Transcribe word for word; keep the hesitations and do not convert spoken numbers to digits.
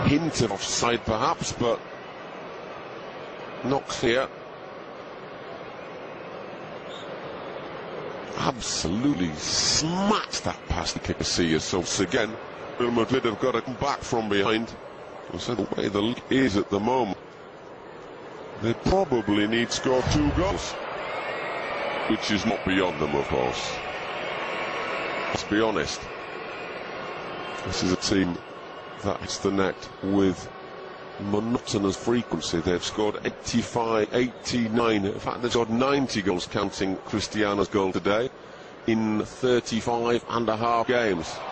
hint of offside perhaps, but not clear. Absolutely smashed that past the kicker Casillas again. Real Madrid have got to come back from behind. So the way the league is at the moment, they probably need to score two goals, which is not beyond them, of course. Let's be honest. This is a team that hits the net with monotonous frequency. They've scored eighty-five, eighty-nine, in fact they've scored ninety goals, counting Cristiano's goal today, in thirty-five and a half games.